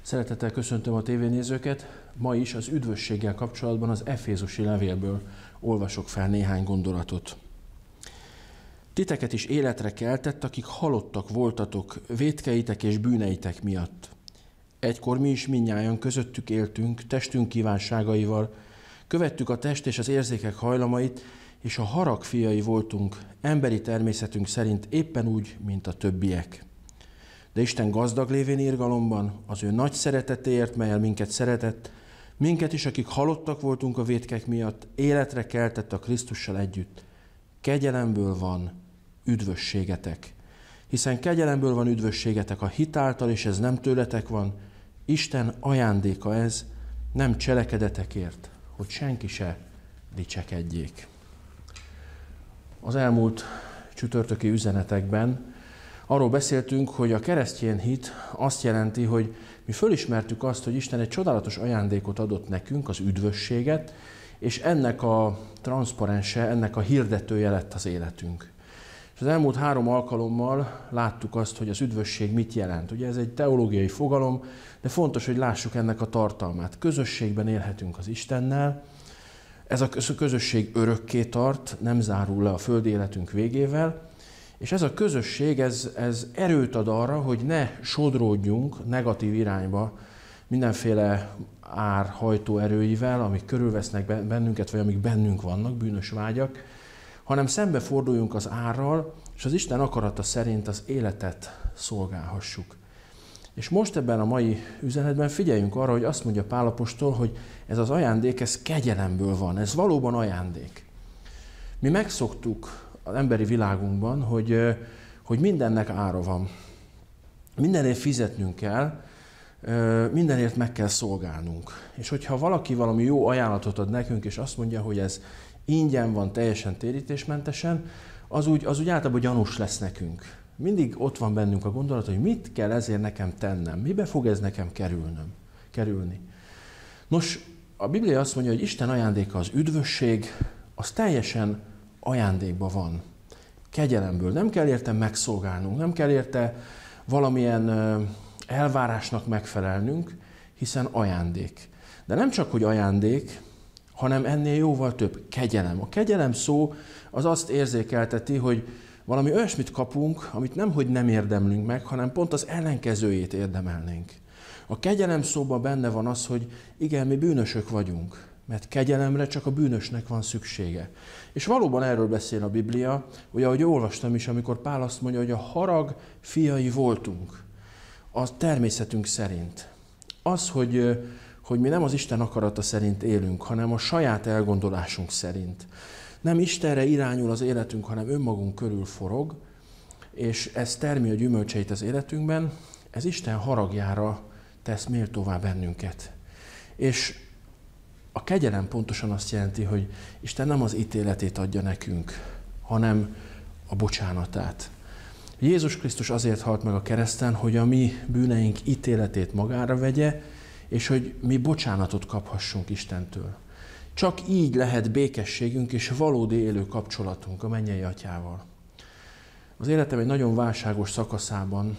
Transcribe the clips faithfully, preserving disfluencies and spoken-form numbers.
Szeretettel köszöntöm a tévénézőket. Ma is az üdvösséggel kapcsolatban az Efézusi levélből olvasok fel néhány gondolatot. Titeket is életre keltett, akik halottak voltatok vétkeitek és bűneitek miatt. Egykor mi is mindnyájan közöttük éltünk, testünk kívánságaival, követtük a test és az érzékek hajlamait, és a harag fiai voltunk, emberi természetünk szerint éppen úgy, mint a többiek. De Isten gazdag lévén irgalomban, az ő nagy szeretetéért, melyel minket szeretett, minket is, akik halottak voltunk a vétkek miatt, életre keltett a Krisztussal együtt. Kegyelemből van üdvösségetek. Hiszen kegyelemből van üdvösségetek a hit által, és ez nem tőletek van. Isten ajándéka ez, nem cselekedetekért, hogy senki se dicsekedjék. Az elmúlt csütörtöki üzenetekben arról beszéltünk, hogy a keresztény hit azt jelenti, hogy mi fölismertük azt, hogy Isten egy csodálatos ajándékot adott nekünk, az üdvösséget, és ennek a transzparense, ennek a hirdetője lett az életünk. És az elmúlt három alkalommal láttuk azt, hogy az üdvösség mit jelent. Ugye ez egy teológiai fogalom, de fontos, hogy lássuk ennek a tartalmát. Közösségben élhetünk az Istennel, ez a közösség örökké tart, nem zárul le a földi életünk végével, és ez a közösség, ez, ez erőt ad arra, hogy ne sodródjunk negatív irányba mindenféle árhajtó erőivel, amik körülvesznek bennünket, vagy amik bennünk vannak, bűnös vágyak, hanem szembeforduljunk az árral, és az Isten akarata szerint az életet szolgálhassuk. És most ebben a mai üzenetben figyeljünk arra, hogy azt mondja Pál apostol, hogy ez az ajándék, ez kegyelemből van, ez valóban ajándék. Mi megszoktuk az emberi világunkban, hogy, hogy mindennek ára van. Mindenért fizetnünk kell, mindenért meg kell szolgálnunk. És hogyha valaki valami jó ajánlatot ad nekünk, és azt mondja, hogy ez ingyen van, teljesen térítésmentesen, az úgy, az úgy általában gyanús lesz nekünk. Mindig ott van bennünk a gondolat, hogy mit kell ezért nekem tennem, mibe fog ez nekem kerülnöm, kerülni. Nos, a Biblia azt mondja, hogy Isten ajándéka az üdvösség, az teljesen ajándékban van. Kegyelemből. Nem kell érte megszolgálnunk, nem kell érte valamilyen elvárásnak megfelelnünk, hiszen ajándék. De nem csak, hogy ajándék, hanem ennél jóval több kegyelem. A kegyelem szó az azt érzékelteti, hogy valami olyasmit kapunk, amit nemhogy nem érdemlünk meg, hanem pont az ellenkezőjét érdemelnénk. A kegyelem szóban benne van az, hogy igen, mi bűnösök vagyunk, mert kegyelemre csak a bűnösnek van szüksége. És valóban erről beszél a Biblia, hogy ahogy olvastam is, amikor Pál azt mondja, hogy a harag fiai voltunk, a természetünk szerint. Az, hogy, hogy mi nem az Isten akarata szerint élünk, hanem a saját elgondolásunk szerint. Nem Istenre irányul az életünk, hanem önmagunk körül forog, és ez termi a gyümölcseit az életünkben, ez Isten haragjára tesz méltóvá bennünket. És a kegyelem pontosan azt jelenti, hogy Isten nem az ítéletét adja nekünk, hanem a bocsánatát. Jézus Krisztus azért halt meg a kereszten, hogy a mi bűneink ítéletét magára vegye, és hogy mi bocsánatot kaphassunk Istentől. Csak így lehet békességünk és valódi élő kapcsolatunk a mennyei Atyával. Az életem egy nagyon válságos szakaszában,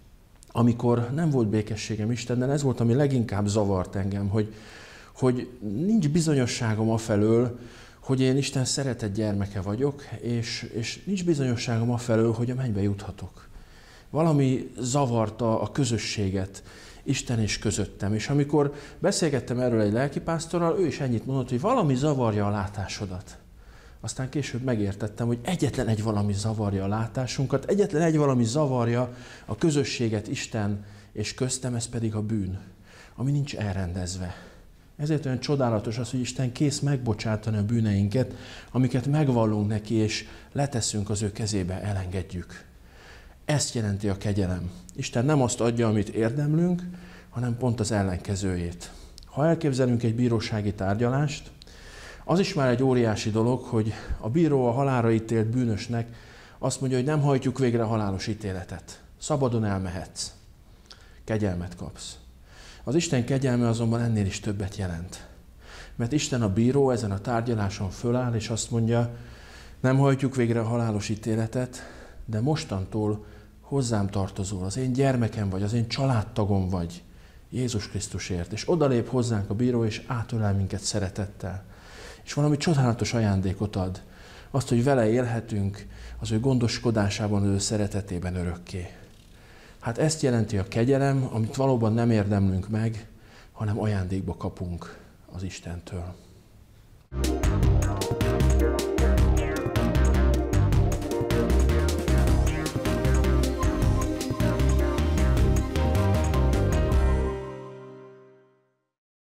amikor nem volt békességem Istennel, ez volt, ami leginkább zavart engem, hogy, hogy nincs bizonyosságom afelől, hogy én Isten szeretett gyermeke vagyok, és, és nincs bizonyosságom afelől, hogy a mennybe juthatok. Valami zavarta a közösséget Isten és közöttem. És amikor beszélgettem erről egy lelkipásztorral, ő is ennyit mondott, hogy valami zavarja a látásodat. Aztán később megértettem, hogy egyetlen egy valami zavarja a látásunkat, egyetlen egy valami zavarja a közösséget Isten és köztem, ez pedig a bűn, ami nincs elrendezve. Ezért olyan csodálatos az, hogy Isten kész megbocsátani a bűneinket, amiket megvallunk neki, és leteszünk az ő kezébe, elengedjük. Ezt jelenti a kegyelem. Isten nem azt adja, amit érdemlünk, hanem pont az ellenkezőjét. Ha elképzelünk egy bírósági tárgyalást, az is már egy óriási dolog, hogy a bíró a halálra ítélt bűnösnek azt mondja, hogy nem hajtjuk végre a halálos ítéletet. Szabadon elmehetsz. Kegyelmet kapsz. Az Isten kegyelme azonban ennél is többet jelent. Mert Isten a bíró ezen a tárgyaláson föláll, és azt mondja, nem hajtjuk végre a halálos ítéletet, de mostantól hozzám tartozol, az én gyermekem vagy, az én családtagom vagy, Jézus Krisztusért, és odalép hozzánk a bíró, és átölel minket szeretettel. És valami csodálatos ajándékot ad. Azt, hogy vele élhetünk az ő gondoskodásában, az ő szeretetében örökké. Hát ezt jelenti a kegyelem, amit valóban nem érdemlünk meg, hanem ajándékba kapunk az Istentől.